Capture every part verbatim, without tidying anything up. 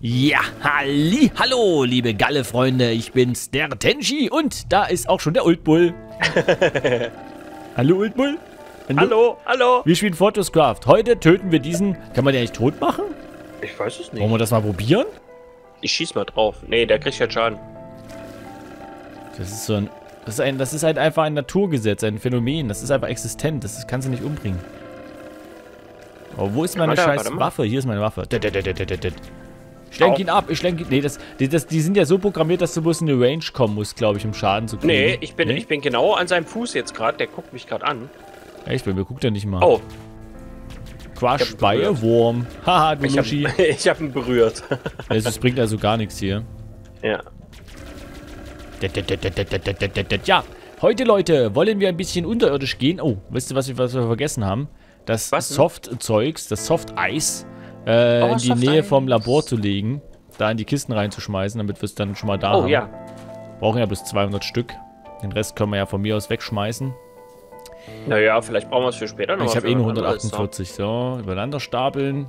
Ja, halli, hallo, liebe Galle-Freunde, ich bin's, der Tenchi, und da ist auch schon der Ultbull. Hallo, Ultbull. Hallo. hallo, hallo. Wir spielen Photoscraft. Heute töten wir diesen, kann man den eigentlich tot machen? Ich weiß es nicht. Wollen wir das mal probieren? Ich schieß mal drauf. Nee, der kriegt ja Schaden. Das ist so ein, das ist ein, das ist halt einfach ein Naturgesetz, ein Phänomen, das ist einfach existent, das kannst du nicht umbringen. Aber wo ist meine warte, scheiß warte Waffe? Hier ist meine Waffe. Ich lenk ihn ab, ich lenk ihn. Nee, das, die, das, die sind ja so programmiert, dass du bloß in eine Range kommen musst, glaube ich, um Schaden zu kriegen. Nee, ich bin, nee? ich bin genau an seinem Fuß jetzt gerade. Der guckt mich gerade an. Echt? Bei mir guckt er nicht mal. Oh. Crush by a Worm. Haha, du Luschi. Ich hab ihn berührt. Es bringt also gar nichts hier. Ja. Ja, heute, Leute, wollen wir ein bisschen unterirdisch gehen. Oh, weißt du, was wir, was wir vergessen haben? Das Soft-Zeugs, das Soft-Eis, äh, oh, in die Nähe vom Labor zu legen. Da in die Kisten reinzuschmeißen, damit wir es dann schon mal da oh, haben. Ja. Brauchen ja bis zweihundert Stück. Den Rest können wir ja von mir aus wegschmeißen. Naja, vielleicht brauchen wir es für später noch. Ich habe eh nur hundertachtundvierzig. So, übereinander stapeln.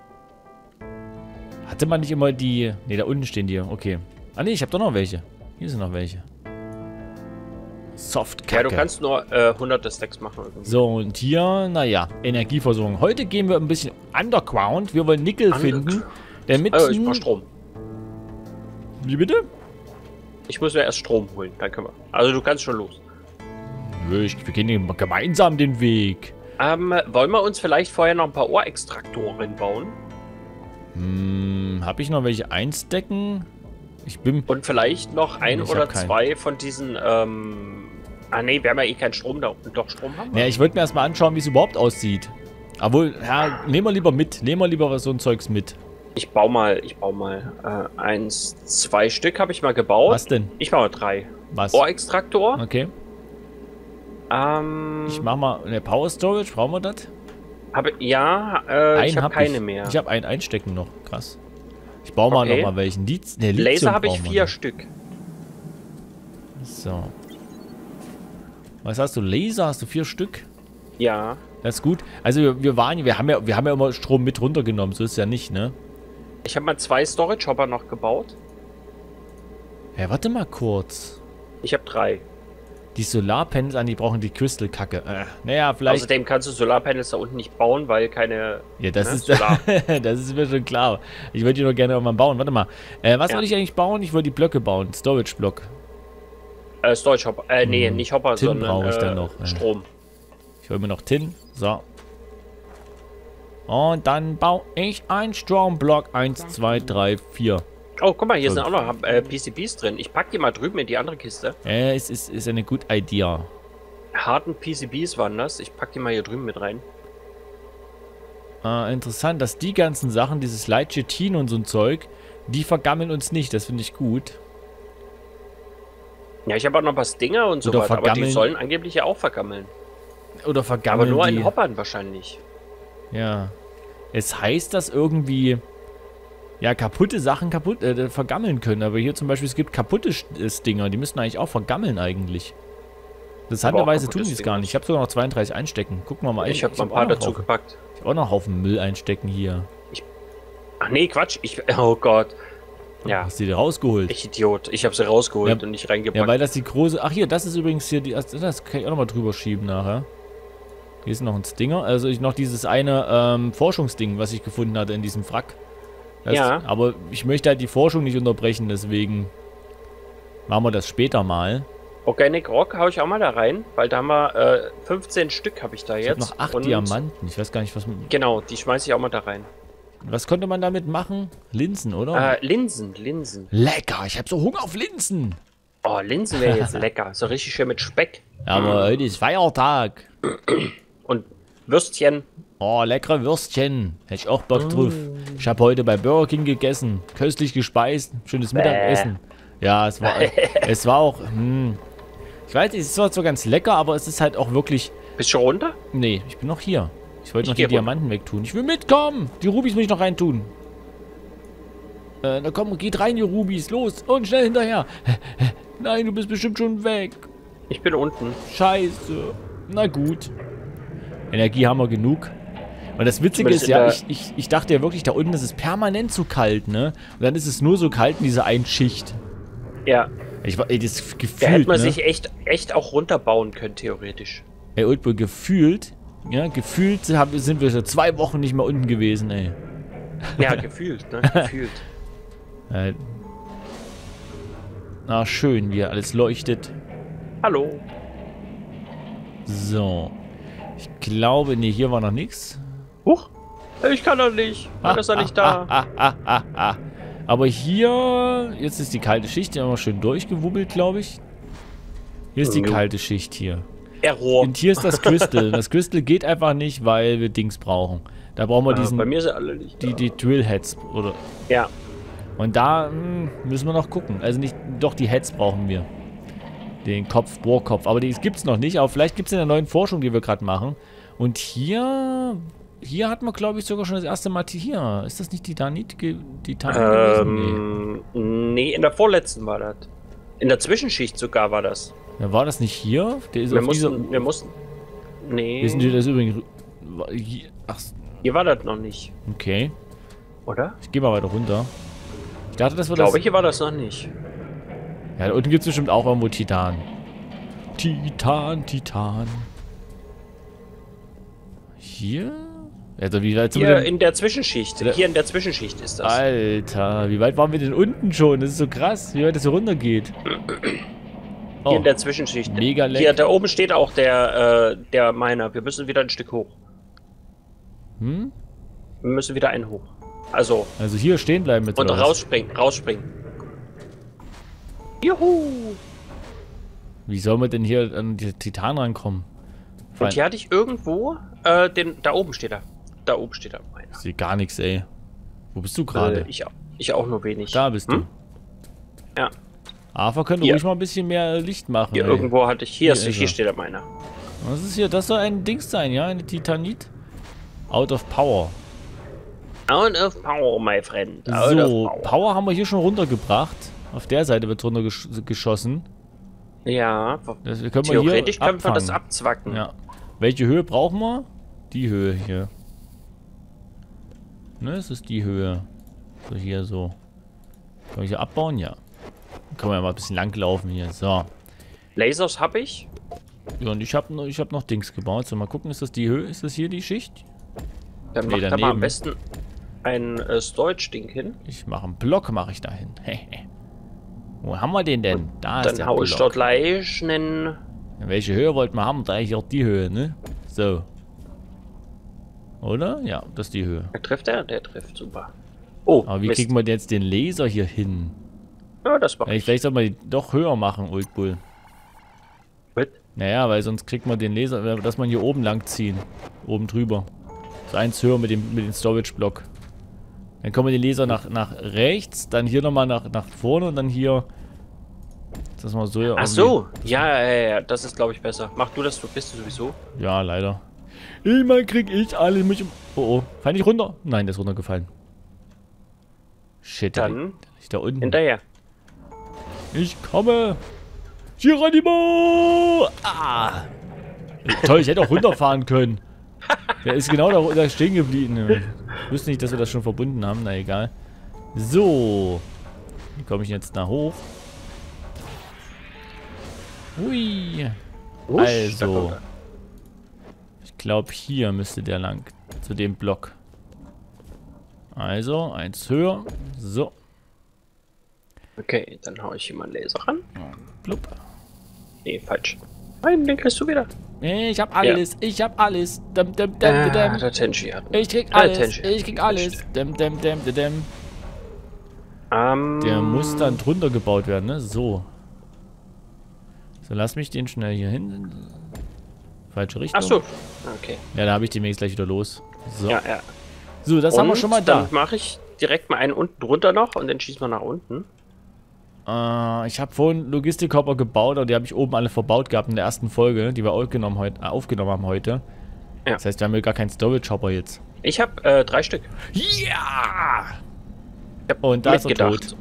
Hatte man nicht immer die... Ne, da unten stehen die. Okay. Ah ne, ich habe doch noch welche. Hier sind noch welche. Soft-Kacke. Ja, du kannst nur äh, hunderte Stacks machen. Irgendwie. So, und hier, naja, Energieversorgung. Heute gehen wir ein bisschen underground. Wir wollen Nickel finden. Damit also, ich brauch Strom. Wie bitte? Ich muss mir erst Strom holen, dann können wir. Also du kannst schon los. Wir gehen gemeinsam den Weg. Ähm, wollen wir uns vielleicht vorher noch ein paar Ohrextraktoren bauen? Hm, habe ich noch welche einstecken? Ich bin... Und vielleicht noch ein oder zwei von diesen, ähm... Ah ne, wir haben ja eh keinen Strom, da doch Strom haben wir. Ja, ich wollte mir erstmal anschauen, wie es überhaupt aussieht. Obwohl, ja, nehmen wir lieber mit. Nehmen wir lieber so ein Zeugs mit. Ich baue mal, ich baue mal, äh, eins, zwei Stück habe ich mal gebaut. Was denn? Ich baue drei. Was? Ohrextraktor. Okay. Ähm... Ich mach mal eine Power Storage, brauchen wir das? Habe, ja, äh, ich habe hab keine ich. mehr. Ich habe einen einstecken noch, krass. Ich baue mal okay. noch mal welchen. Liz ne, Laser habe ich vier noch. Stück. So. Was hast du? Laser hast du vier Stück? Ja. Das ist gut. Also wir, wir waren, wir haben ja, wir haben ja immer Strom mit runtergenommen. So ist es ja nicht, ne? Ich habe mal zwei Storage Hopper noch gebaut. Ja, warte mal kurz. Ich habe drei. Die Solarpanels an, die brauchen die Crystal-Kacke. Äh, naja, vielleicht... Außerdem kannst du Solarpanels da unten nicht bauen, weil keine... Ja, das ne, ist Solar. Das ist mir schon klar. Ich würde die nur gerne irgendwann bauen. Warte mal. Äh, was ja. wollte ich eigentlich bauen? Ich wollte die Blöcke bauen. Storage-Block. Äh, Storage Hopper. Äh, nee, hm. nicht Hopper, Tin sondern brauche ich äh, dann noch. Strom. Ich hole mir noch Tin. So. Und dann baue ich ein Stromblock. eins, zwei, drei, vier. Oh, guck mal, hier so. sind auch noch äh, P C Bs drin. Ich pack die mal drüben in die andere Kiste. Äh, es ist, ist eine gute Idee. Harten P C Bs waren das. Ich pack die mal hier drüben mit rein. Äh, interessant, dass die ganzen Sachen, dieses Light-Chitin und so ein Zeug, die vergammeln uns nicht. Das finde ich gut. Ja, ich habe auch noch ein paar Stinger und so weiter, aber die sollen angeblich ja auch vergammeln. Oder vergammeln Aber nur die... in Hoppern wahrscheinlich. Ja. Es heißt, dass irgendwie... Ja, kaputte Sachen kaputt äh, vergammeln können. Aber hier zum Beispiel, es gibt kaputte Stinger. Die müssten eigentlich auch vergammeln eigentlich. Interessanterweise tun die es gar nicht. Ich habe sogar noch zweiunddreißig einstecken. Gucken wir mal. Ich habe mal ein paar dazu gepackt. Ich habe auch noch einen Haufen Müll einstecken hier. Ich, ach nee, Quatsch. Ich, oh Gott. Ja. Hast du die rausgeholt? Ich Idiot. Ich habe sie rausgeholt ja, und nicht reingepackt. Ja, weil das die große... Ach hier, das ist übrigens hier... Die, das kann ich auch nochmal drüber schieben nachher. Hier ist noch ein Stinger. Also ich noch dieses eine ähm, Forschungsding, was ich gefunden hatte in diesem Wrack. Das, ja. Aber ich möchte halt die Forschung nicht unterbrechen, deswegen machen wir das später mal. Organic Rock hau ich auch mal da rein, weil da haben wir äh, fünfzehn Stück habe ich da jetzt. Ich habe noch acht und Diamanten. Ich weiß gar nicht, was... Genau, die schmeiße ich auch mal da rein. Was konnte man damit machen? Linsen, oder? Äh, Linsen, Linsen. Lecker, ich habe so Hunger auf Linsen. Oh, Linsen wäre jetzt lecker. So richtig schön mit Speck. Aber mm. heute ist Feiertag. Und Würstchen. Oh, leckere Würstchen. Hätte ich auch Bock drauf. Mm. Ich habe heute bei Burger King gegessen. Köstlich gespeist. Schönes Mittagessen. Bäh. Ja, es war, es war auch... Hm. Ich weiß, es ist zwar so ganz lecker, aber es ist halt auch wirklich... Bist du schon runter? Nee, ich bin noch hier. Ich wollte noch die runter. Diamanten wegtun. Ich will mitkommen. Die Rubis muss ich noch reintun. Äh, na komm, geht rein, ihr Rubis. Los und schnell hinterher. Nein, du bist bestimmt schon weg. Ich bin unten. Scheiße. Na gut. Energie haben wir genug. Und das Witzige ist ja, ich, ich, ich dachte ja wirklich, da unten ist es permanent zu kalt, ne? Und dann ist es nur so kalt in dieser einen Schicht. Ja. Ich war, ey, das gefühlt, da hätte man ne? sich echt, echt auch runterbauen können, theoretisch. Ey, Oldboy, gefühlt, ja, gefühlt sind wir schon zwei Wochen nicht mehr unten gewesen, ey. Ja, gefühlt, ne? Gefühlt. Äh, na, schön, wie alles leuchtet. Hallo. So. Ich glaube, nee, hier war noch nichts. Huch, ich kann doch nicht. War das doch nicht da? Ah, ah, ah, ah. Aber hier, jetzt ist die kalte Schicht, die haben wir schön durchgewubbelt, glaube ich. Hier ist die kalte Schicht hier. Error. Und hier ist das Crystal. Das Crystal geht einfach nicht, weil wir Dings brauchen. Da brauchen wir diesen... Bei mir sind alle nicht die, da. die Drillheads, oder? Ja. Und da mh, müssen wir noch gucken. Also nicht, doch die Heads brauchen wir. Den Kopf, Bohrkopf. Aber die gibt es noch nicht. Aber vielleicht gibt es in der neuen Forschung, die wir gerade machen. Und hier... Hier hatten wir, glaube ich, sogar schon das erste Mal... Hier, ist das nicht Titanit, Titan ähm, gewesen? Nee. nee, in der vorletzten war das. In der Zwischenschicht sogar war das. Ja, war das nicht hier? Der ist wir, auf mussten, dieser... wir mussten... Nee. Wissen die das übrigens... Hier, ach, hier war das noch nicht. Okay. Oder? Ich gehe mal weiter runter. Ich dachte, das war ich glaube, das... hier war das noch nicht. Ja, da unten gibt es bestimmt auch irgendwo Titan. Titan, Titan. Hier? Also wie weit sind Hier wir denn? in der Zwischenschicht. Ja. Hier in der Zwischenschicht ist das. Alter, wie weit waren wir denn unten schon? Das ist so krass, wie weit das hier runter geht. Oh. Hier in der Zwischenschicht. Mega leck. Hier, da oben steht auch der, äh, der Miner. Wir müssen wieder ein Stück hoch. Hm? Wir müssen wieder einen hoch. Also. Also hier stehen bleiben jetzt. Und rausspringen, rausspringen. Juhu! Wie soll man denn hier an die Titan rankommen? Und hier hatte ich irgendwo, äh, den, da oben steht er. Da oben steht er. Meiner. Ich sehe gar nichts, ey. Wo bist du gerade? Äh, ich, ich auch nur wenig. Da bist hm? du. Ja. Ava könnte ruhig mal ein bisschen mehr Licht machen. Hier ey. irgendwo hatte ich, hier, hier, ist, hier er. steht er meiner. Was ist hier? Das soll ein Dings sein, ja? Eine Titanit? Out of Power. Out of Power, my friend. Out so, of power. Power haben wir hier schon runtergebracht. Auf der Seite wird runter gesch geschossen. Ja, das können wir theoretisch hier können wir das abfangen. abzwacken. Ja. Welche Höhe brauchen wir? Die Höhe hier. Ne, es ist die Höhe. So, hier so. Kann ich hier abbauen? Ja. Dann können wir ja mal ein bisschen lang laufen hier. So. Lasers habe ich. Ja, und ich habe noch, ich hab noch Dings gebaut. So, mal gucken, ist das die Höhe? Ist das hier die Schicht? Dann Nee, macht da daneben. mal am besten ein äh, Storage-Ding hin. Ich mache einen Block, mache ich da hin. Wo haben wir den denn? Da ist Dann der hau Block. ich dort gleich einen... Welche Höhe wollten wir haben? Da ich auch die Höhe, ne? So. Oder? Ja, das ist die Höhe. Der trifft er? Der trifft, super. Oh, Aber wie Mist. kriegen wir denn jetzt den Laser hier hin? Ja, das macht Ja, vielleicht soll man die doch höher machen, Old Bull. mit. Naja, weil sonst kriegt man den Laser, dass man hier oben lang ziehen. Oben drüber. So eins höher mit dem, mit dem Storage-Block. Dann kommen wir den Laser nach, nach rechts, dann hier nochmal nach, nach vorne und dann hier. Das mal so. Ach so, ja, ja, ja, das ist, glaube ich, besser. Mach du das, du bist du sowieso. Ja, leider. Immer krieg ich alle mich um. Oh oh. Fall nicht runter? Nein, der ist runtergefallen. Shit, Dann der liegt da unten. hinterher. Ich komme. Geronimo! Ah! Toll, ich hätte auch runterfahren können. Der ist genau da, da stehen geblieben. Ich wusste nicht, dass wir das schon verbunden haben. Na egal. So. Wie komme ich jetzt da hoch? Hui. Usch, da Also. kommt er. Ich glaube, hier müsste der lang. Zu dem Block. Also, eins höher. So. Okay, dann hau ich hier mal einen Laser ran. Blub. Nee, falsch. Nein, den kriegst du wieder. Ich hab alles. Ich hab alles. Dum, dum, dum, Ah, dum. der Tenchi hat Ich krieg Ah, alles. Tenchi. Ich krieg alles. Dum, dum, dum, dum, dum. Ähm, Der muss dann drunter gebaut werden, ne? So. So, lass mich den schnell hier hin. Falsche Richtung. Ach so. Okay. Ja, da habe ich den jetzt gleich wieder los. So. Ja, ja. So, das haben wir schon mal da. Dann mache ich direkt mal einen unten drunter noch und dann schießen wir nach unten. Äh, ich habe vorhin Logistikhopper gebaut, aber die habe ich oben alle verbaut gehabt in der ersten Folge, die wir aufgenommen, heut, äh, aufgenommen haben heute. Ja. Das heißt, wir haben hier gar keinen Storage-Hopper jetzt. Ich habe äh, drei Stück. Ja! Ich hab Und da ist er mitgedacht.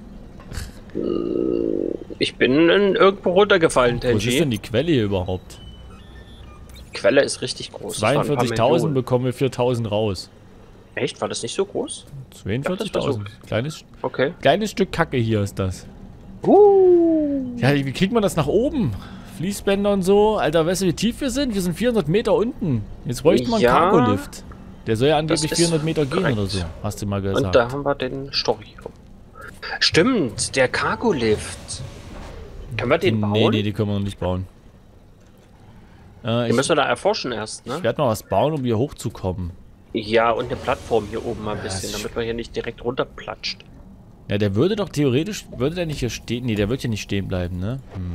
Ich bin in irgendwo runtergefallen, Wo ist Tenchi. denn die Quelle hier überhaupt? Quelle ist richtig groß. zweiundvierzigtausend bekommen wir viertausend raus. Echt? War das nicht so groß? zweiundvierzigtausend. So. Kleines, okay. kleines Stück Kacke hier ist das. Uh. Ja, wie kriegt man das nach oben? Fließbänder und so. Alter, weißt du, wie tief wir sind? Wir sind vierhundert Meter unten. Jetzt bräuchte man ja, einen Cargolift. Der soll ja angeblich vierhundert Meter gehen korrekt. oder so. Hast du mal gesagt. Und da haben wir den Story. Stimmt, der Cargolift. Können wir den bauen? Nee, nee, die können wir noch nicht bauen. Äh, den müssen wir da erforschen erst, ne? Ich werde noch was bauen, um hier hochzukommen. Ja, und eine Plattform hier oben mal ein ja, bisschen, damit man hier nicht direkt runterplatscht. Ja, der würde doch theoretisch, würde der nicht hier stehen? Nee, der wird hier nicht stehen bleiben, ne? Hm.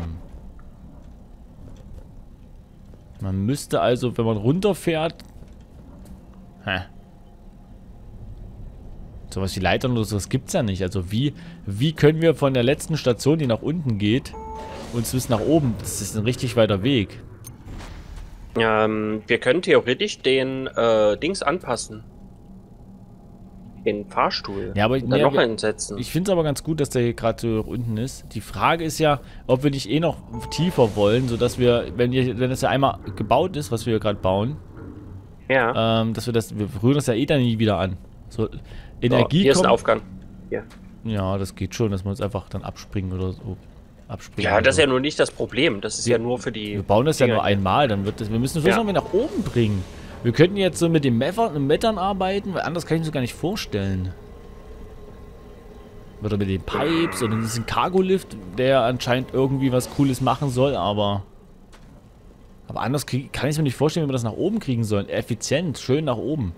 Man müsste also, wenn man runterfährt... Hä? Sowas wie Leitern oder sowas gibt's ja nicht. Also wie, wie können wir von der letzten Station, die nach unten geht, uns bis nach oben? Das ist ein richtig weiter Weg. Ähm, wir können theoretisch den äh, Dings anpassen. Den Fahrstuhl. Ja, aber und dann nee, noch wir, einen setzen. Ich finde es aber ganz gut, dass der hier gerade so unten ist. Die Frage ist ja, ob wir nicht eh noch tiefer wollen, sodass wir, wenn wir, wenn das ja einmal gebaut ist, was wir gerade bauen, ja. ähm, dass wir das, wir rühren das ja eh dann nie wieder an. So, Energie oh, hier kommt, ist ein Aufgang. Hier. Ja, das geht schon, dass wir uns einfach dann abspringen oder so. Abspringen ja, das ist so. ja nur nicht das Problem. Das ist wir, ja nur für die... Wir bauen das Dinger ja nur einmal, dann wird das, wir müssen es bloß ja. noch mal nach oben bringen. Wir könnten jetzt so mit dem Mettern arbeiten, weil anders kann ich mir das gar nicht vorstellen. Oder mit den Pipes oder diesen Cargolift, der anscheinend irgendwie was Cooles machen soll, aber... Aber anders krieg, kann ich mir nicht vorstellen, wie wir das nach oben kriegen sollen. Effizient, schön nach oben.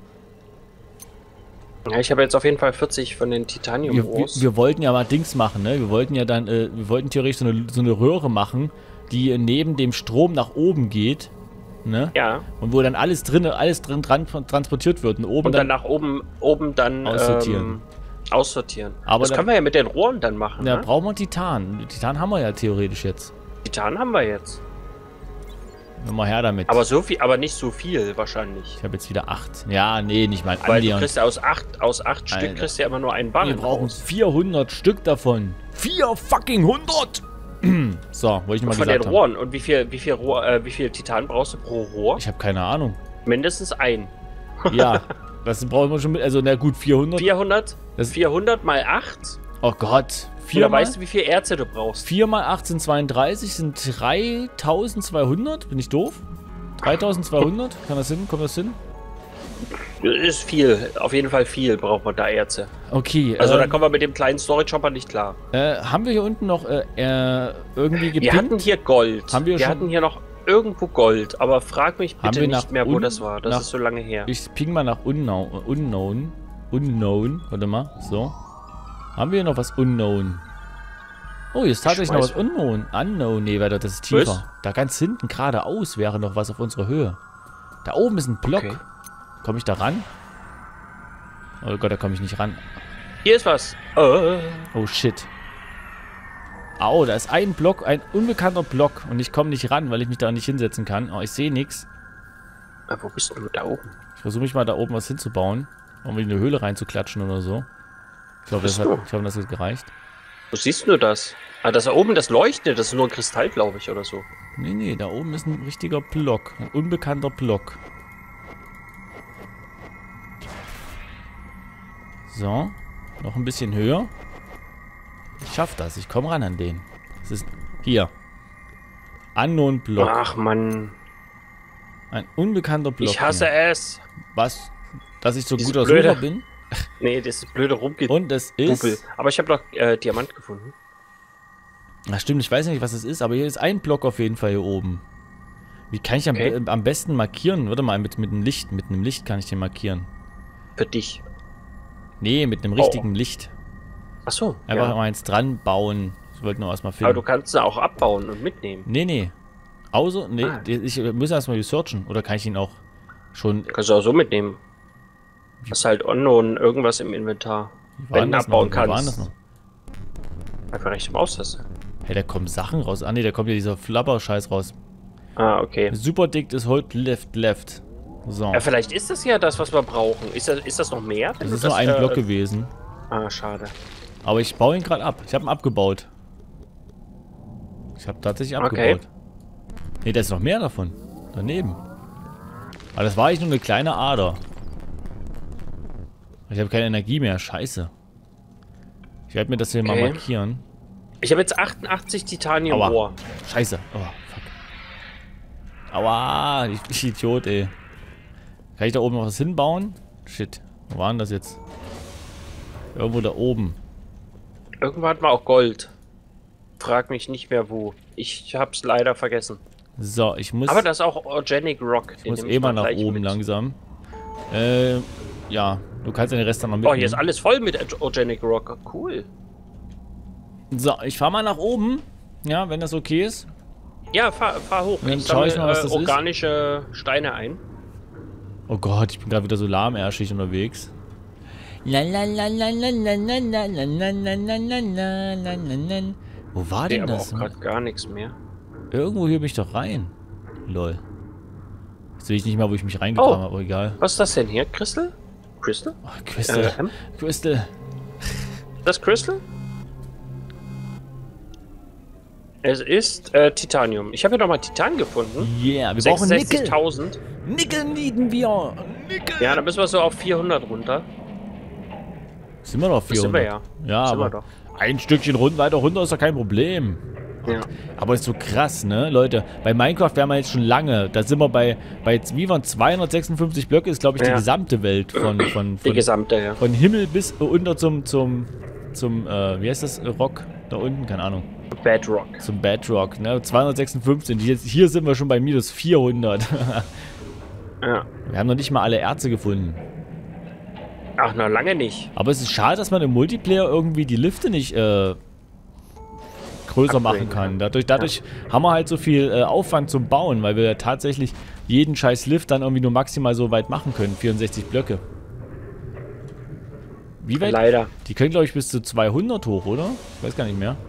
Ja, ich habe jetzt auf jeden Fall vierzig von den Titanium wir, wir, wir wollten ja mal Dings machen, ne? Wir wollten ja dann, äh, wir wollten theoretisch so eine, so eine Röhre machen, die neben dem Strom nach oben geht, ne? Ja. Und wo dann alles drin, alles drin dran, transportiert wird und oben und dann, dann nach oben, oben dann aussortieren. Ähm, aussortieren. Aber das da, können wir ja mit den Rohren dann machen. Da ne? brauchen wir Titan. Titan haben wir ja theoretisch jetzt. Titan haben wir jetzt. Wenn mal her damit. Aber so viel, aber nicht so viel wahrscheinlich. Ich habe jetzt wieder acht. Ja, nee, nicht mal Weil annähernd. du kriegst ja aus acht, aus acht Stück kriegst du ja immer nur einen Barren. Wir brauchen vierhundert Stück davon. vier fucking hundert! So, wollte ich mal Von gesagt den Rohren. Und wie viel, wie viel Rohr, äh, wie viel Titan brauchst du pro Rohr? Ich habe keine Ahnung. Mindestens ein. Ja, das brauchen wir schon mit. Also, na gut, vierhundert. vierhundert? Das vierhundert mal acht? Oh Gott. Oder weißt du, wie viel Erze du brauchst? vier mal acht sind zweiunddreißig, sind dreitausendzweihundert. Bin ich doof? dreitausendzweihundert? Kann das hin? Kommt das hin? Ist viel. Auf jeden Fall viel braucht man da Erze. Okay. Also äh, da kommen wir mit dem kleinen Storage-Chopper nicht klar. Äh, haben wir hier unten noch äh, äh, irgendwie gepinnt? Wir hatten hier Gold. Haben wir wir schon? hatten hier noch irgendwo Gold. Aber frag mich bitte nicht mehr, wo un das war. Das nach, ist so lange her. Ich ping mal nach Unknown. Unknown. Unknown. Warte mal. So. Haben wir hier noch was Unknown? Oh, hier ist tatsächlich noch was Unknown. Unknown. Nee, warte, das ist tiefer. Was? Da ganz hinten geradeaus wäre noch was auf unserer Höhe. Da oben ist ein Block. Okay. Komme ich da ran? Oh Gott, da komme ich nicht ran. Hier ist was. Oh, oh shit. Au, da ist ein Block, ein unbekannter Block. Und ich komme nicht ran, weil ich mich da nicht hinsetzen kann. Oh, ich sehe nichts. Wo bist du da oben? Ich versuche mich mal da oben was hinzubauen. Um in eine Höhle reinzuklatschen oder so. Ich glaube, das, hat, glaub, das hat gereicht. Wo siehst du das? Ah, das da oben, das leuchtet. Das ist nur ein Kristall, glaube ich, oder so. Nee, nee, da oben ist ein richtiger Block. Ein unbekannter Block. So. Noch ein bisschen höher. Ich schaff das. Ich komme ran an den. Das ist hier. Unknown Block. Ach, Mann. Ein unbekannter Block. Ich hasse hier. es. Was? Dass ich so Dieses guter blöde... Sucher bin? Nee, das ist blöde rumgeht. Und es ist... Double. Aber ich habe noch äh, Diamant gefunden. Ach stimmt, ich weiß nicht, was es ist, aber hier ist ein Block auf jeden Fall hier oben. Wie kann ich am, okay. am besten markieren? Warte mal, mit, mit einem Licht. Mit einem Licht kann ich den markieren. Für dich? Nee, mit einem richtigen oh. Licht. Ach so. Einfach ja. mal eins dran bauen. Ich wollte nur erstmal finden. Aber du kannst ihn auch abbauen und mitnehmen. Nee, nee. Außer, nee, ah. ich muss erstmal researchen. Oder kann ich ihn auch schon... Kannst du auch so mitnehmen. Hast halt unknown irgendwas im Inventar. Wenn du abbauen kannst. Wie war das noch? Einfach rechte Maustaste. Hey, da kommen Sachen raus. Ah, nee, da kommt ja dieser Flabber-Scheiß raus. Ah, okay. Super dick ist Hold Left Left. So. Ja, vielleicht ist das ja das, was wir brauchen. Ist das, ist das noch mehr? Das ist nur ein äh, Block gewesen. Ah, schade. Aber ich baue ihn gerade ab. Ich habe ihn abgebaut. Ich habe tatsächlich abgebaut. Okay. Nee, da ist noch mehr davon. Daneben. Aber das war eigentlich nur eine kleine Ader. Ich habe keine Energie mehr. Scheiße. Ich werde mir das hier okay. mal markieren. Ich habe jetzt achtundachtzig Titanium-Rohr. Scheiße. Oh, fuck. Aua. Ich, ich Idiot, ey. Kann ich da oben noch was hinbauen? Shit. Wo war denn das jetzt? Irgendwo da oben. Irgendwo hatten wir auch Gold. Frag mich nicht mehr wo. Ich hab's leider vergessen. So, ich muss... Aber das ist auch Organic Rock. Ich muss eh mal nach oben mit. langsam. Äh, ja. Du kannst den Rest dann noch mitnehmen. Oh, hier ist alles voll mit Organic Rock. Cool. So, ich fahr mal nach oben. Ja, wenn das okay ist. Ja, fahr, fahr hoch. Und dann schaue ich mal, was das organische ist. Steine ein. Oh Gott, ich bin gerade wieder so lahmärschig unterwegs. La la la la la la la la la la la la la la la. Wo war denn das? Ich sehe aber auch gerade gar nichts mehr. Irgendwo hier bin ich doch rein. Lol. Jetzt sehe ich nicht mal, wo ich mich reingetan habe, aber egal. Was ist das denn hier? Crystal? Crystal? Oh, Crystal. Äh, Crystal. Das Crystal? Es ist äh, Titanium. Ich habe ja noch mal Titan gefunden. Yeah, wir brauchen Nickel. sechsundsechzigtausend. Nickel nieden wir. Nickel. Ja, dann müssen wir so auf vierhundert runter. Sind wir doch vierhundert? Das sind wir ja. Ja, sind aber ein Stückchen rund, weiter runter ist doch kein Problem. Ja. Aber ist so krass, ne, Leute? Bei Minecraft wären wir jetzt schon lange. Da sind wir bei, bei wie waren zweihundertsechsundfünfzig Blöcke, ist glaube ich ja. die gesamte Welt von, von, von, die gesamte, ja. Von Himmel bis unter zum, zum, zum, äh, wie heißt das, Rock? Da unten, keine Ahnung. Bedrock. Zum Bedrock, ne? zweihundertsechsundfünfzig. Jetzt, hier sind wir schon bei minus vierhundert. Ja. Wir haben noch nicht mal alle Erze gefunden. Ach, noch lange nicht. Aber es ist schade, dass man im Multiplayer irgendwie die Lifte nicht äh, größer Upgrade, machen kann. Dadurch, dadurch ja. haben wir halt so viel äh, Aufwand zum Bauen, weil wir ja tatsächlich jeden scheiß Lift dann irgendwie nur maximal so weit machen können. vierundsechzig Blöcke. Wie weit? Leider. Die können, glaube ich, bis zu zweihundert hoch, oder? Ich weiß gar nicht mehr.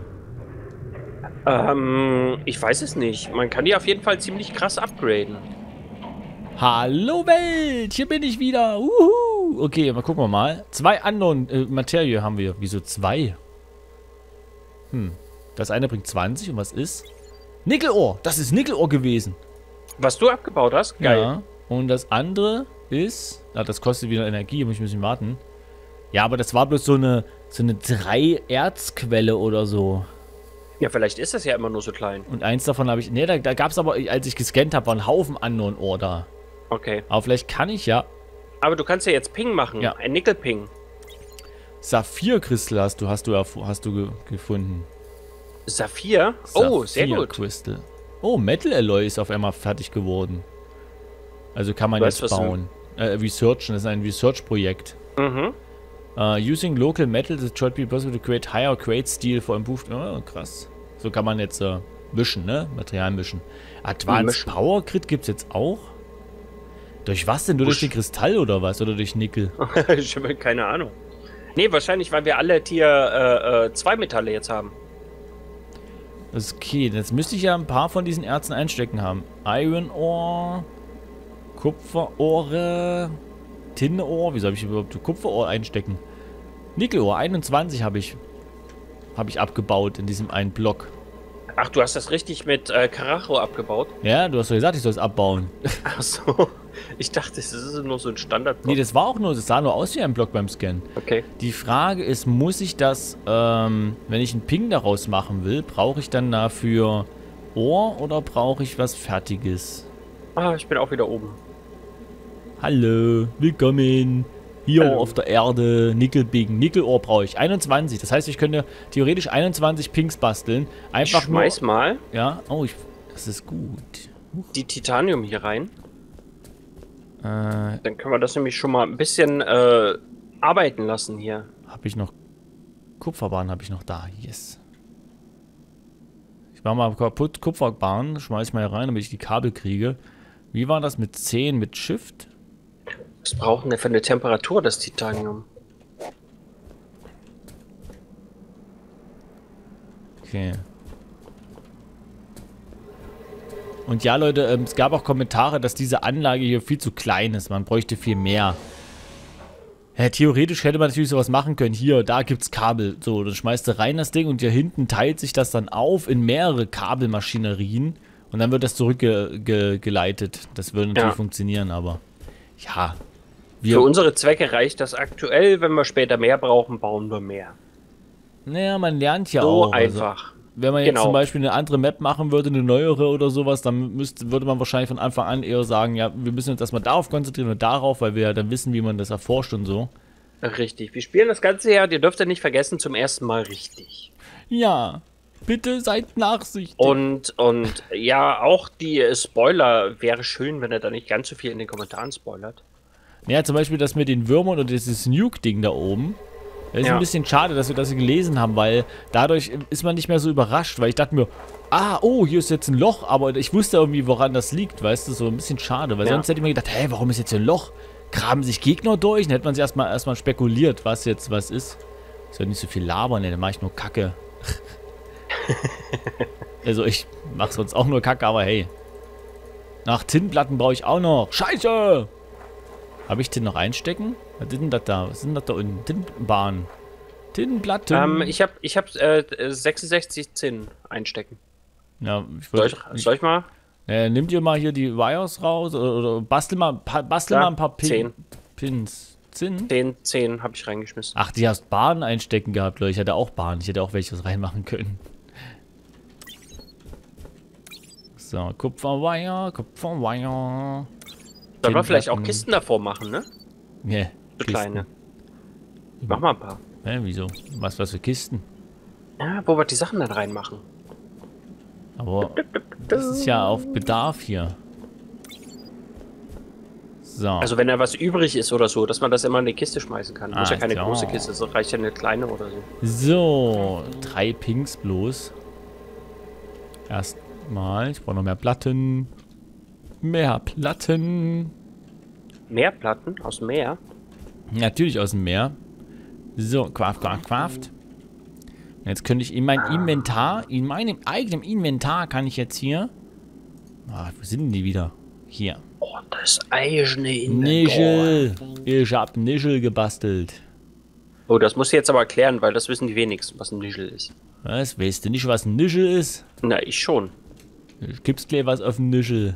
Ähm, ich weiß es nicht. Man kann die auf jeden Fall ziemlich krass upgraden. Hallo Welt, hier bin ich wieder. Uhu. Okay, mal gucken wir mal. Zwei Unknown äh, Materie haben wir. Wieso zwei? Hm. Das eine bringt zwanzig und was ist? Nickelohr. Das ist Nickelohr gewesen. Was du abgebaut hast? Geil. Ja. Und das andere ist... Ah, das kostet wieder Energie, muss ich ein bisschen warten. Ja, aber das war bloß so eine so eine drei Erzquelle oder so. Ja, vielleicht ist das ja immer nur so klein. Und eins davon habe ich... Ne, da, da gab es aber, als ich gescannt habe, war ein Haufen Unknown Ore da. Okay. Aber vielleicht kann ich ja... Aber du kannst ja jetzt Ping machen. Ja. Ein Nickel-Ping. Saphir-Crystal hast du, hast du, hast du ge gefunden. Saphir? Oh, sehr gut. Crystal. Oh, Metal Alloy ist auf einmal fertig geworden. Also kann man weißt, jetzt bauen. Äh, researchen, das ist ein Research-Projekt. Mhm. Uh, using local metals, it should be possible to create higher grade steel for improved... Oh, krass. So kann man jetzt äh, mischen, ne? Material mischen. Advanced mischen. Power Grid gibt es jetzt auch? Durch was denn? Nur durch den Kristall oder was? Oder durch Nickel? Ich habe keine Ahnung. Nee, wahrscheinlich, weil wir alle Tier äh, äh, zwei Metalle jetzt haben. Okay, jetzt müsste ich ja ein paar von diesen Erzen einstecken haben. Iron Ore, Kupferohre, Tinnohr. Wieso habe ich überhaupt Kupferohr einstecken? Nickelohr, einundzwanzig habe ich, habe ich abgebaut in diesem einen Block. Ach, du hast das richtig mit äh, Karacho abgebaut? Ja, du hast doch gesagt, ich soll es abbauen. Ach so. Ich dachte, das ist nur so ein Standardblock. Nee, das war auch nur, das sah nur aus wie ein Block beim Scannen. Okay. Die Frage ist, muss ich das, ähm, wenn ich einen Ping daraus machen will, brauche ich dann dafür Ohr oder brauche ich was Fertiges? Ah, ich bin auch wieder oben. Hallo, willkommen. Hier Hallo. Auf der Erde, Nickelping. Nickelohr brauche ich. einundzwanzig. Das heißt, ich könnte theoretisch einundzwanzig Pings basteln. Einfach ich schmeiß nur, mal. Ja, oh, ich, das ist gut. Huch. Die Titanium hier rein. Äh, Dann können wir das nämlich schon mal ein bisschen äh, arbeiten lassen hier. Habe ich noch... Kupferbahn habe ich noch da. Yes. Ich mache mal kaputt Kupferbahn. Schmeiß mal hier rein, damit ich die Kabel kriege. Wie war das mit zehn, mit Shift? Was brauchen wir für eine Temperatur, das Titanium? Okay. Und ja, Leute, ähm, es gab auch Kommentare, dass diese Anlage hier viel zu klein ist. Man bräuchte viel mehr. Ja, theoretisch hätte man natürlich sowas machen können. Hier, da gibt's Kabel. So, dann schmeißt du rein das Ding und hier hinten teilt sich das dann auf in mehrere Kabelmaschinerien. Und dann wird das zurückgeleitet. Ge das würde natürlich ja. funktionieren, aber ja. Wir Für unsere Zwecke reicht das aktuell. Wenn wir später mehr brauchen, bauen wir mehr. Naja, man lernt ja so auch. einfach. Also, wenn man jetzt genau. zum Beispiel eine andere Map machen würde, eine neuere oder sowas, dann müsste, würde man wahrscheinlich von Anfang an eher sagen, ja, wir müssen uns erstmal darauf konzentrieren und darauf, weil wir ja dann wissen, wie man das erforscht und so. Richtig. Wir spielen das Ganze ja, ihr dürft ja nicht vergessen, zum ersten Mal richtig. Ja, bitte seid nachsichtig. Und, und ja, auch die Spoiler wäre schön, wenn er da nicht ganz so viel in den Kommentaren spoilert. Ja, zum Beispiel das mit den Würmern und dieses Nuke-Ding da oben. Das ist ja. ein bisschen schade, dass wir das gelesen haben, weil dadurch ist man nicht mehr so überrascht, weil ich dachte mir, ah, oh, hier ist jetzt ein Loch, aber ich wusste irgendwie, woran das liegt, weißt du, so ein bisschen schade, weil ja. sonst hätte ich mir gedacht, hey, warum ist jetzt hier ein Loch? Graben sich Gegner durch? Dann hätte man sich erstmal erstmal spekuliert, was jetzt was ist. Ich soll nicht so viel labern, ne, dann mache ich nur Kacke. Also ich mache sonst auch nur Kacke, aber hey. Nach Tintenplatten brauche ich auch noch. Scheiße! Habe ich den noch einstecken? Was ist denn das da? Was ist denn das da unten? Tintenbahn. Tintenplatten. Ähm, ich habe ich hab, äh, sechsundsechzig Zinn einstecken. Ja, ich wollte. Soll, soll ich mal? Äh, nimm dir mal hier die Wires raus oder, oder bastel mal, bastel ja, mal ein paar Pin, zehn. Pins. Zinn? zehn, zehn habe ich reingeschmissen. Ach, die hast Bahn einstecken gehabt, Leute. Ich hatte auch Bahn. Ich hätte auch welches reinmachen können. So, Kupferwire, Kupferwire. Sollen wir vielleicht auch Kisten davor machen, ne? Ja. Yeah, so kleine. Mach mal ein paar. Hä, wieso? Was, was für Kisten? Ja, wo wir die Sachen dann reinmachen. Aber das ist ja auf Bedarf hier. So. Also wenn da was übrig ist oder so, dass man das immer in die Kiste schmeißen kann. Ah, Muss ja keine so. große Kiste, so reicht ja eine kleine oder so. So, drei Pinks bloß. Erstmal, ich brauche noch mehr Platten. Mehr Platten. Mehr Platten? Aus dem Meer? Natürlich aus dem Meer. So, Craft, Craft, Craft. Jetzt könnte ich in mein ah. Inventar, in meinem eigenen Inventar kann ich jetzt hier... Ah, wo sind denn die wieder? Hier. Oh, das eigene Inventar. Nischel. Ich hab Nischel gebastelt. Oh, das musst du jetzt aber erklären, weil das wissen die wenigsten, was ein Nischel ist. Was? Weißt du nicht, was ein Nischel ist? Na, ich schon. Gibt's gleich was auf dem Nischel.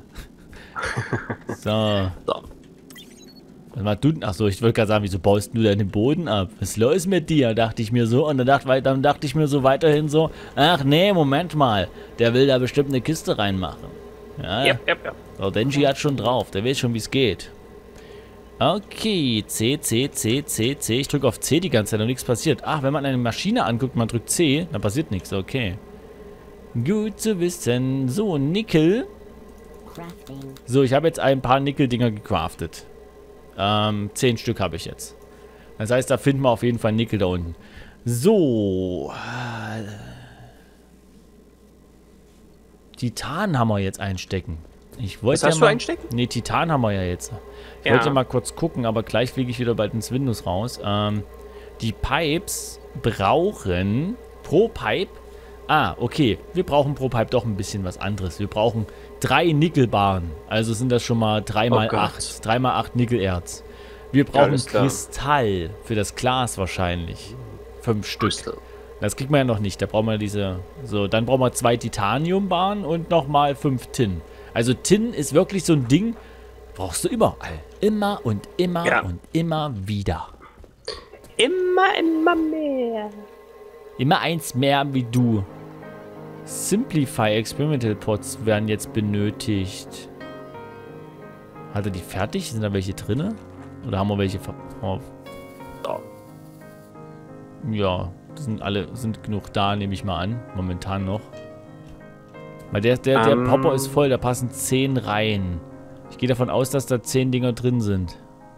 So. So. Was machst du? Achso, ich wollte gerade sagen, wieso baust du denn den Boden ab? Was ist los mit dir? Dachte ich mir so. Und dann dachte, dann dachte ich mir so weiterhin so, ach nee, Moment mal. Der will da bestimmt eine Kiste reinmachen. Ja, ja, ja, ja. So, Denji hat schon drauf. Der weiß schon, wie es geht. Okay, C, C, C, C, C. Ich drücke auf C die ganze Zeit und nichts passiert. Ach, wenn man eine Maschine anguckt, man drückt C, dann passiert nichts. Okay. Gut zu wissen. So, Nickel. So, ich habe jetzt ein paar Nickel-Dinger gecraftet. Ähm, zehn Stück habe ich jetzt. Das heißt, da finden wir auf jeden Fall Nickel da unten. So. Titan haben wir jetzt einstecken. Ich wollte Was hast ja mal, du einstecken? Nee, Titan haben wir ja jetzt. Ich ja. wollte mal kurz gucken, aber gleich fliege ich wieder bald ins Windows raus. Ähm, die Pipes brauchen pro Pipe... Ah, okay. Wir brauchen pro Pipe doch ein bisschen was anderes. Wir brauchen drei Nickelbaren. Also sind das schon mal drei mal acht. drei mal acht Nickelerz. Wir brauchen ja, Kristall für das Glas wahrscheinlich. Fünf Stück. Crystal. Das kriegt man ja noch nicht. Da brauchen wir diese... So, dann brauchen wir zwei Titaniumbaren und nochmal fünf Tin. Also Tin ist wirklich so ein Ding, brauchst du überall. Immer und immer ja. und immer wieder. Immer, immer mehr. Immer eins mehr wie du. Simplify Experimental Pots werden jetzt benötigt. Hat er die fertig? Sind da welche drin? Oder haben wir welche verkauft? Ja, sind alle sind genug da, nehme ich mal an. Momentan noch. Weil der, der, der um. Popper ist voll, da passen zehn rein. Ich gehe davon aus, dass da zehn Dinger drin sind.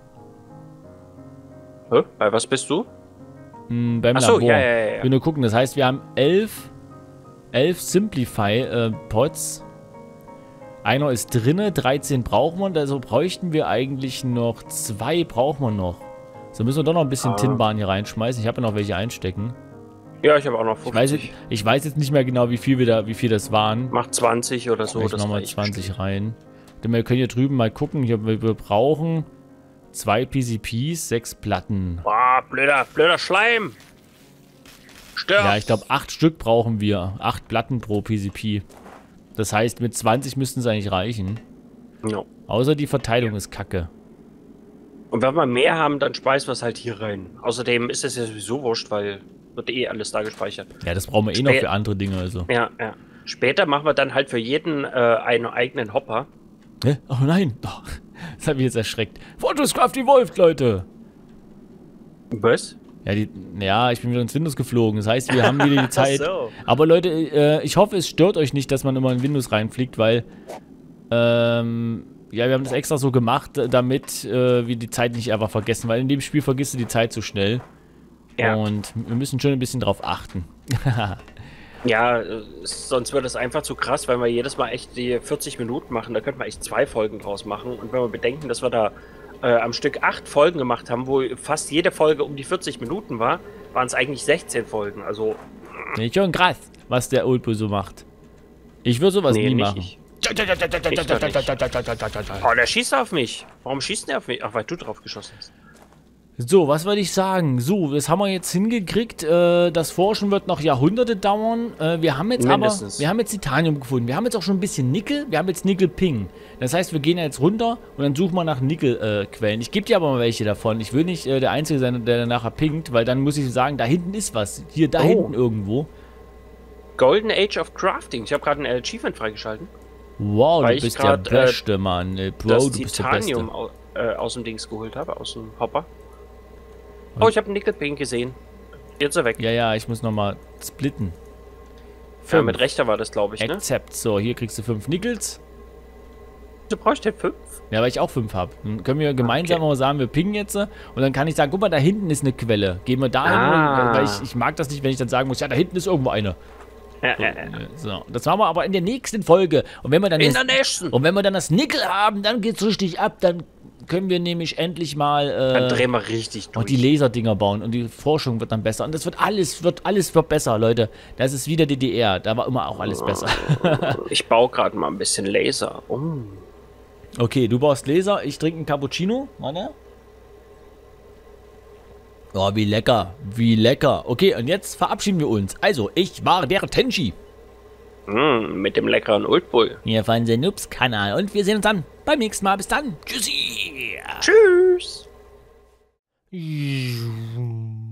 Hä? Bei was bist du? Hm, beim Achso, Labor. ja, ja, ja. Ich will nur gucken, das heißt, wir haben elf, elf Simplify-Pots. Äh, Einer ist drinne, dreizehn brauchen wir. Also bräuchten wir eigentlich noch zwei, brauchen wir noch. So müssen wir doch noch ein bisschen ah. Tinbahn hier reinschmeißen. Ich habe ja noch welche einstecken. Ja, ich habe auch noch fünfzig. Ich weiß, ich weiß jetzt nicht mehr genau, wie viel wir da, wie viel das waren. Macht zwanzig oder so. Ich noch mal zwanzig bestimmt rein. Denn wir können hier drüben mal gucken. Hier, wir, wir brauchen zwei P C Ps, sechs Platten. Boah, blöder, blöder Schleim. Stört. Ja, ich glaube, acht Stück brauchen wir. Acht Platten pro P C P. Das heißt, mit zwanzig müssten es eigentlich reichen. No. Außer die Verteilung ist kacke. Und wenn wir mehr haben, dann speisen wir es halt hier rein. Außerdem ist es ja sowieso wurscht, weil wird eh alles da gespeichert. Ja, das brauchen wir eh Spä noch für andere Dinge. Also. Ja, ja. Später machen wir dann halt für jeden äh, einen eigenen Hopper. Hä? Oh nein. Oh, das hat mich jetzt erschreckt. Photoscraft Evolved, Leute. Was? Ja, die, ja, ich bin wieder ins Windows geflogen. Das heißt, wir haben wieder die Zeit. Ach so. Aber Leute, äh, ich hoffe, es stört euch nicht, dass man immer in Windows reinfliegt, weil ähm, ja, wir haben das extra so gemacht, damit äh, wir die Zeit nicht einfach vergessen, weil in dem Spiel vergisst du die Zeit so schnell. Ja. Und wir müssen schon ein bisschen drauf achten. Ja, sonst wird es einfach zu krass, weil wir jedes Mal echt die vierzig Minuten machen. Da könnten wir echt zwei Folgen draus machen. Und wenn wir bedenken, dass wir da äh, am Stück acht Folgen gemacht haben, wo fast jede Folge um die vierzig Minuten war, waren es eigentlich sechzehn Folgen. Also. Nee, schon krass, was der Oldboy so macht. Ich würde sowas nee, nie nicht machen. Ich. Oh, der schießt auf mich. Warum schießt der auf mich? Ach, weil du drauf geschossen hast. So, was wollte ich sagen? So, das haben wir jetzt hingekriegt. Äh, das Forschen wird noch Jahrhunderte dauern. Äh, wir haben jetzt Mindestens. aber, wir haben jetzt Titanium gefunden. Wir haben jetzt auch schon ein bisschen Nickel. Wir haben jetzt Nickel-Ping. Das heißt, wir gehen jetzt runter und dann suchen wir nach Nickel-Quellen. Äh, ich gebe dir aber mal welche davon. Ich will nicht äh, der Einzige sein, der nachher pinkt, weil dann muss ich sagen, da hinten ist was. Hier, da oh. hinten irgendwo. Golden Age of Crafting. Ich habe gerade ein Achievement freigeschalten. Wow, weil du bist grad, der Beste, äh, Mann. Bro, das du bist Titanium der Beste. Au, äh, aus dem Dings geholt habe, aus dem Hopper. Oh, ich habe einen Nickel-Ping gesehen. Jetzt ist er weg. Ja, ja, ich muss nochmal splitten. Ja, mit rechter war das, glaube ich, ne? Accept. So, hier kriegst du fünf Nickels. Du brauchst ja fünf? Ja, weil ich auch fünf habe. Dann können wir gemeinsam okay. mal sagen, wir pingen jetzt. Und dann kann ich sagen, guck mal, da hinten ist eine Quelle. Gehen wir da hin. Ah. Weil ich, ich mag das nicht, wenn ich dann sagen muss, ja, da hinten ist irgendwo eine. Ja, ja, ja. So, das machen wir aber in der nächsten Folge. Und wenn wir dann in das, der nächsten. Und wenn wir dann das Nickel haben, dann geht's richtig ab. Dann können wir nämlich endlich mal äh, dann drehen wir richtig durch. Und die Laserdinger bauen und die Forschung wird dann besser. Und das wird alles, wird alles wird besser, Leute. Das ist wieder D D R. Da war immer auch alles besser. Ich baue gerade mal ein bisschen Laser. Oh. Okay, du baust Laser, ich trinke einen Cappuccino. Warte. Oh, wie lecker, wie lecker. Okay, und jetzt verabschieden wir uns. Also, ich war der Tenchi. Mm, mit dem leckeren Oldboy. Hier von der Noobs-Kanal. Und wir sehen uns dann beim nächsten Mal. Bis dann. Tschüssi. Tschüss.